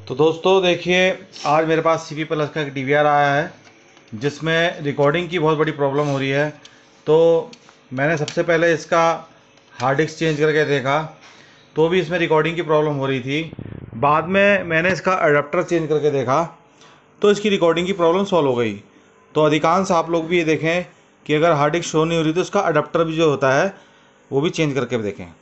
तो दोस्तों देखिए, आज मेरे पास सी पी प्लस का एक DVR आया है जिसमें रिकॉर्डिंग की बहुत बड़ी प्रॉब्लम हो रही है। तो मैंने सबसे पहले इसका हार्ड डिस्क चेंज करके देखा तो भी इसमें रिकॉर्डिंग की प्रॉब्लम हो रही थी। बाद में मैंने इसका अडेप्टर चेंज करके देखा तो इसकी रिकॉर्डिंग की प्रॉब्लम सॉल्व हो गई। तो अधिकांश आप लोग भी ये देखें कि अगर हार्ड डिस्क शो नहीं हो रही तो उसका अडेप्टर भी जो होता है वो भी चेंज करके देखें।